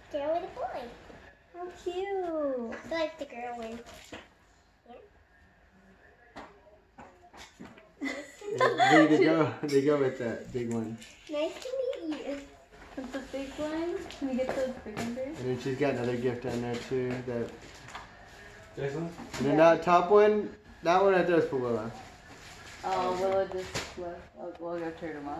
Girl with a boy. How cute. I feel like the girl wins. They go with that big one. Nice to meet you. That's the big one. Can we get those big ones? And then she's got another gift on there too. That. This one? And then that top one, that one right there is for Willa. Oh, Willow just left. Oh, we'll go turn them off.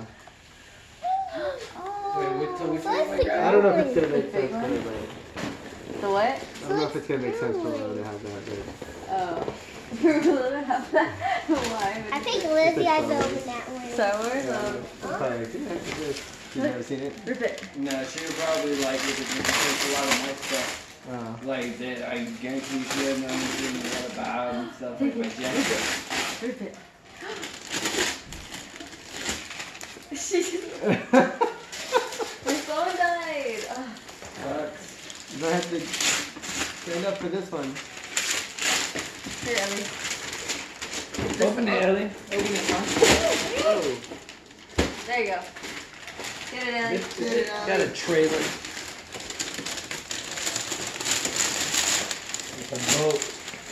Wait, which one am I I grabbing? don't know if it's gonna make sense for her, The what? I don't know if it's gonna make sense for Willa to have that. But Oh. For Willow to have that? Why? I think Lizzie has opened that one. Star Wars? it's probably like, yeah, it's good. She's never seen it. Rip it. No, she would probably like it because there's a lot of my stuff. Like that, I guarantee she had known anything about and stuff like my jacket. Rip it. My phone died. You might have to stand up for this one. Here, Ellie. Open it, Ellie. Open it, Mom. Oh. There you go. Get it, Ellie. This got a trailer. It's a boat.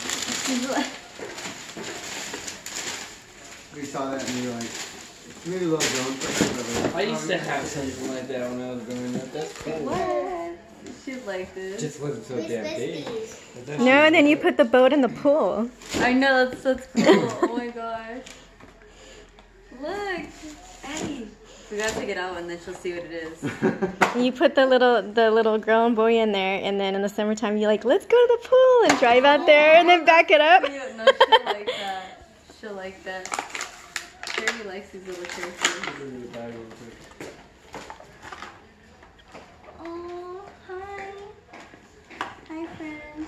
We saw that and we were like, it's really low grown for I used to have something like that when I was growing up. That's cool. What? She like It this. just wasn't so damn big. No, and then you put the boat in the pool. I know, that's cool. Oh my gosh. Look. Abby. We gotta take it out and then she'll see what it is. You put the little grown boy in there, and then in the summertime you're like, let's go to the pool and drive out there and then back it up. No, she'll like that. She'll like that. Charity likes these little characters. Oh, hi. Hi, friend.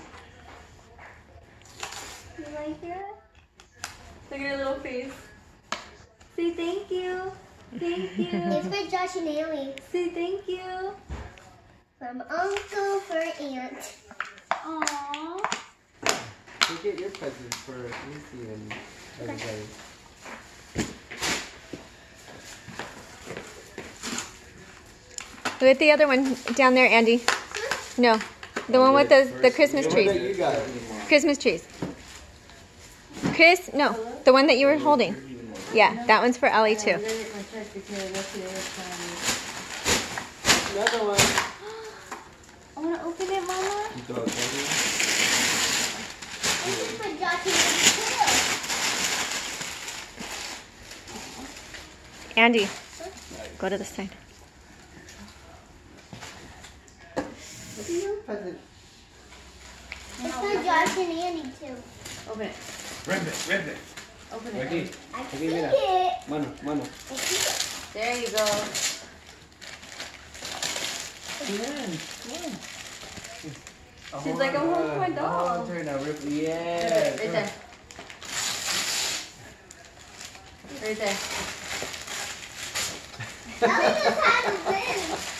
You like it? Look at her little face. Say thank you. Thank you. It's for Josh and Ellie. Say thank you. From Uncle for Aunt. Aww. You get your presents for Lucy and everybody. Look at the other one down there, Andy. No, the one with the Christmas The one that trees. you got. Christmas trees. No, the one that you were holding. Yeah, that one's for Ellie too. Another one. I want to open it, Mama. You throw it over. This is for Josh and Ellie too. Andy, go to the side. Look at your present. It's for Josh and Andy too. Open it. Rip it. Open it. Aquí. I Aquí, see mira. it. Mano. I see it. There you go. She's like, I'm home for my doll. Turn now, rip. Right Yeah. there. Right there. Ellie just has this.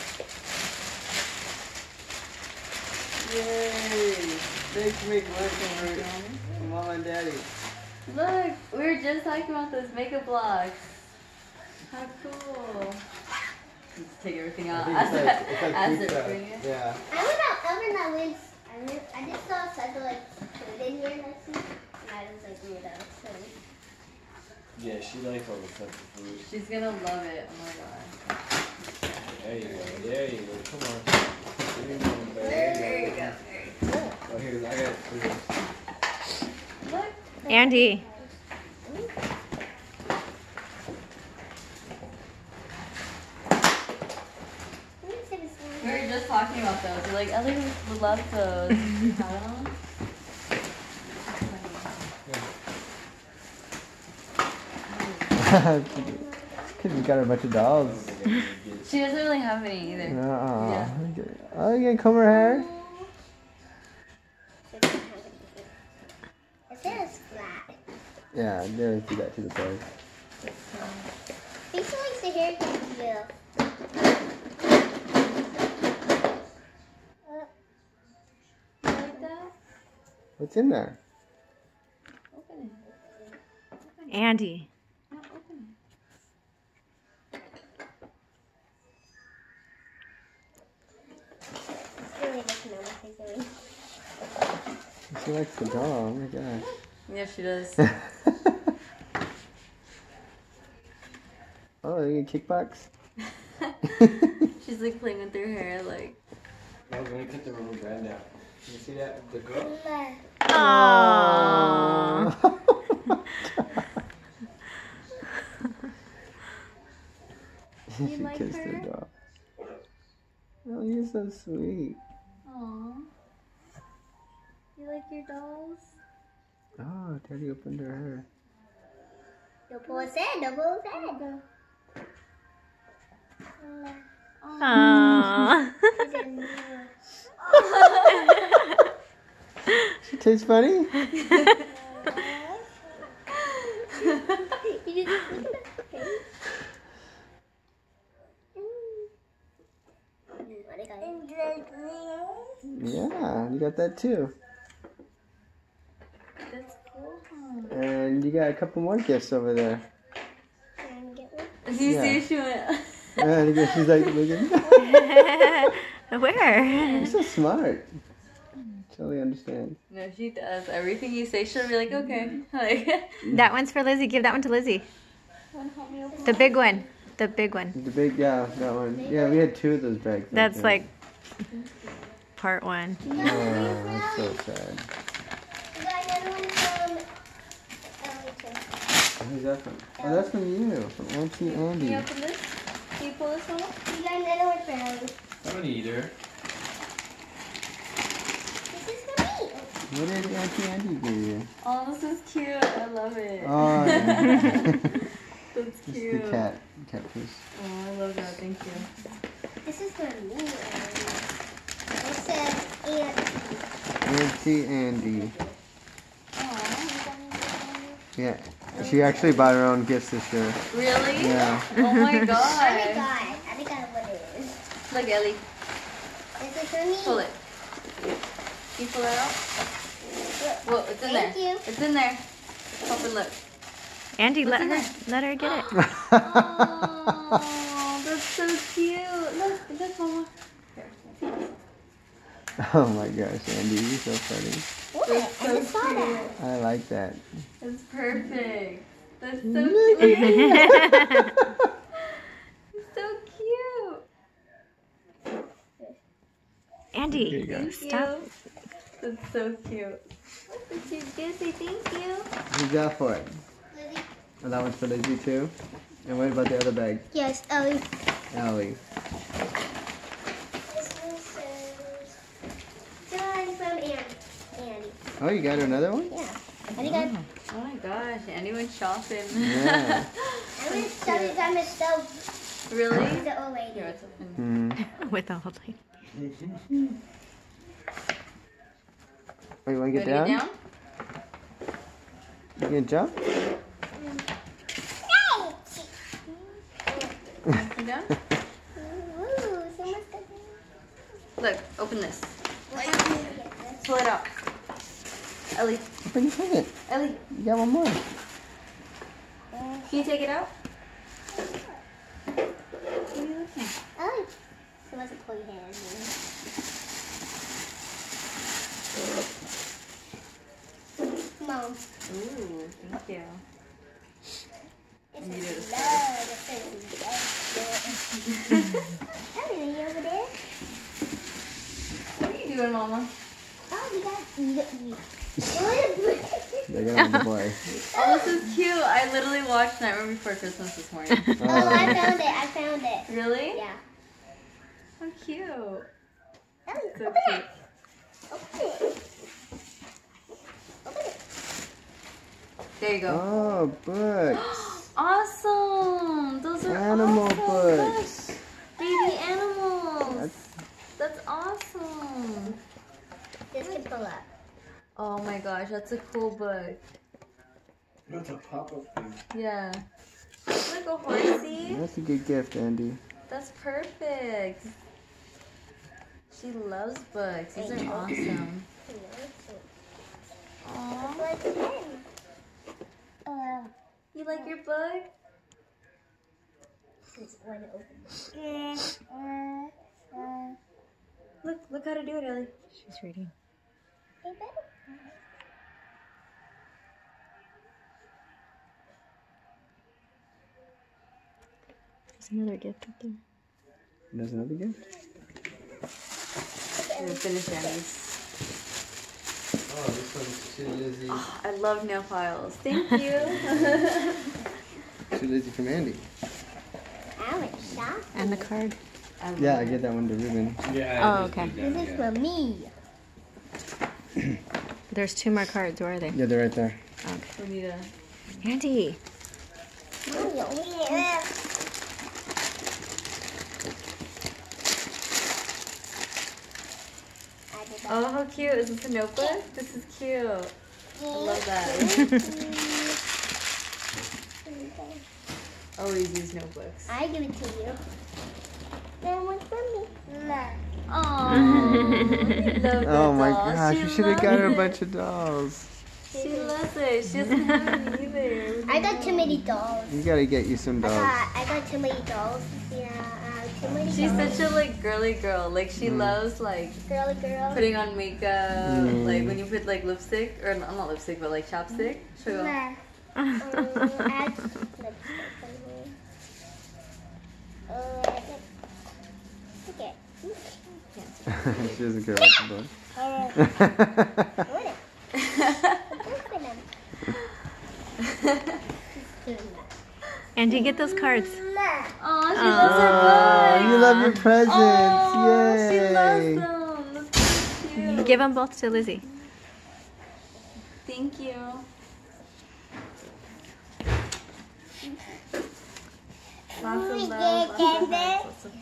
Yay! Thanks for making work for Mom and Daddy. Look, we were just talking about those makeup blocks. How cool. Let's take everything out I think as food it stuff. bring it. Yeah. I went out ever that wins. I just saw Santa like put in here next week. And I was like, weird out. So. Yeah, she likes all the stuff for food. She's gonna love it. Oh my god. There you go. There you go. Come on. There you go. Oh, here's, I got it. Look. Andy. We were just talking about those. We're like, Ellie would love those. Have them? Because you got a bunch of dolls. She doesn't really have any either. Yeah. Oh, you gonna comb her hair? It says flat. Yeah, they always do that to the boys. I think she likes the haircut too. You like that? What's in there? Open it. Andy. No, open it. looking at what they're doing. She likes the doll. Oh my gosh. Yeah, she does. Oh, you get kickbox? She's like playing with her hair, like. I was gonna cut the rubber band out. You see that? The girl? Aww. She like kissed her? the doll. Oh, you're so sweet. Aww. You like your dolls? Oh, Daddy opened her hair. No pulls in, no pulls in. Aww. She tastes funny? You just look at that face. Yeah, you got that too. That's cool. And you got a couple more gifts over there. Do you Yeah. see she went? Yeah, look at- she's like looking. Where? You're so smart. Totally understand. No, she does. Everything you say, she'll be like, okay. Like, That one's for Lizzie. Give that one to Lizzie. The big one. The big one. The big, yeah, that one. Yeah, we had two of those bags. That's like part one. Oh, that's so sad. You got another one from Ellie too. Who's that from? Oh, that's from you, from Auntie can you Andy. open this? Can you pull this one up? You got another one for Ellie. I don't either. This is for me. What did Auntie Andy give you? Oh, this is cute. I love it. Oh, yeah. That's It's cute. the catfish. Oh, I love that. Thank you. This is for me, Ellie. It says Auntie Andy. Aw. Yeah, she actually bought her own gifts this year. Really? Yeah. Oh my I god. think I know what it is. Look, Ellie. This is for me. Pull it. Can you pull that out? Well, it's in Thank there. you. It's in there. Pop and look. Andy, What's in let her get it. Oh, that's so cute. Look, Mama. Here. Oh my gosh, Andy, you're so funny. What? I just saw that. I like that. That's perfect. That's so cute. It's so cute. Andy, Here you go. stop. That's so cute. That's cute, Jesse. Thank you. Who's that for it? Lizzie? Oh, that one's for Lizzie too? And what about the other bag? Yes, Ellie. Ellie. This one says John from Andy. Oh, you got another one? Yeah. I think I Oh my gosh, Andy went shopping. Yeah. I'm gonna tell you by myself. Really? The old lady. Here, it's open. Hmm. With the whole thing. Oh, you want to get Ready down? You gonna jump? You down? Ooh, someone's got Look, open this. this. Pull it out. Ellie, Open your second. Ellie, You got one more. can you take it out? What are you looking at? Oh, someone's pull your hand. Mom. Ooh, thank you. It's You did it. love. Ellie, are you over there? What are you doing, Mama? Oh, you got you. They got the boy. Oh, this is cute. I literally watched Nightmare Before Christmas this morning. Oh, I found it. I found it. Really? Yeah. How cute. Ellie, So open cute. it. Open it. Open it. There you go. Oh, books. Awesome. Those are Animal awesome. books. Look, baby animals. That's- That's awesome. This can pull up. Oh my gosh, that's a cool book. That's a pop-up thing. Yeah. Look, a horsey. That's a good gift, Andy. That's perfect. She loves books. These are awesome. Aww. Like a pen. You like your book? It's one open. Look, look. Look how to do it, Ellie. She's reading. There's another gift up there. There's another gift? I'm gonna finish Annie's. Oh, this one's to Lizzie. Oh, I love nail files. Thank you. To Lizzie from Andy. And the card. Yeah, I get that one to Ruben. Yeah. Oh, okay. This is for me. There's 2 more cards. Where are they? Yeah, they're right there. Okay. We need a. Andy. Oh, how cute. Is this a notebook? This is cute. I love that. Always use notebooks. I give it to you. Then one for me. Aww. I love that Oh my doll. gosh, She you should have got her a loves bunch of dolls. it. She loves it. She doesn't have any either. I got too many dolls. You gotta get you some dolls. I got too many dolls. Yeah, too many She's dolls. such a like girly girl. Like she loves like Girly girl. putting on makeup. Like when you put like lipstick or not lipstick but like chapstick. She'll go. Add lipstick on here. Okay. She doesn't care about the dolls. Andy, get those cards. Oh, she loves her books. You love your presents. Oh, she Yay. loves them. That's so cute. Give them both to Lizzie. Thank you. Lots of love. Lots of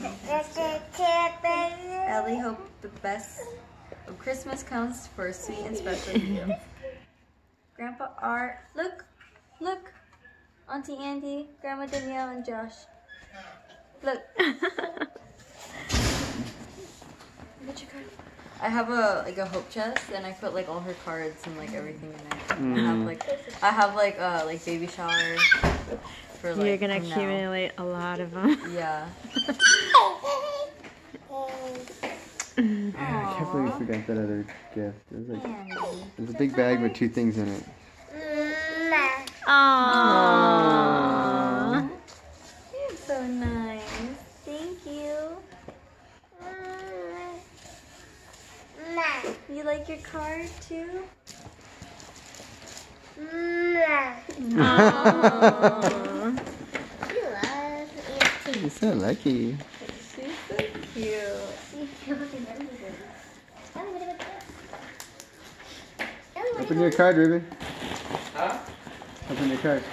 Ellie, hope the best of Christmas comes for a sweet and special you. Grandpa Art, look. Auntie Andy, Grandma Danielle, and Josh. Look. What's your card? I have a hope chest, and I put like all her cards and like everything in there. I have like baby shower for like. You're gonna from now. accumulate a lot of them. Yeah. I can't believe you forgot that other gift. There's a big bag with 2 things in it. Aww. You're so nice. Thank you. You like your card too? Aww. You're so lucky. She's so cute. Open your card, Ruben. Huh? Open your card.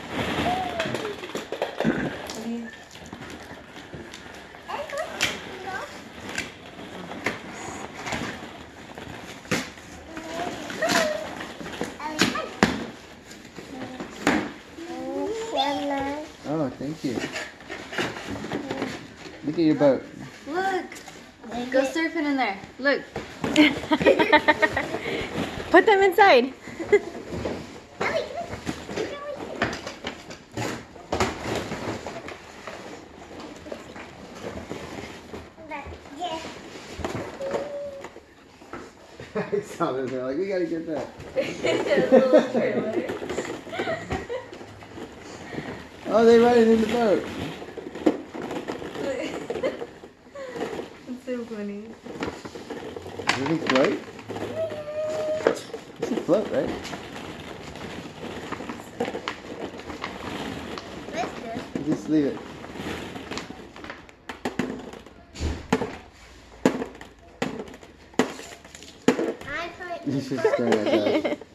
Oh, thank you. Look at your boat. Look. Go surfing in there. Look. Put them inside. I saw this. They're like, we gotta get that. Little trailer. Oh, they ride it in the boat. It's so funny. Does it float? It should float, right? Just leave it. You should stare at that.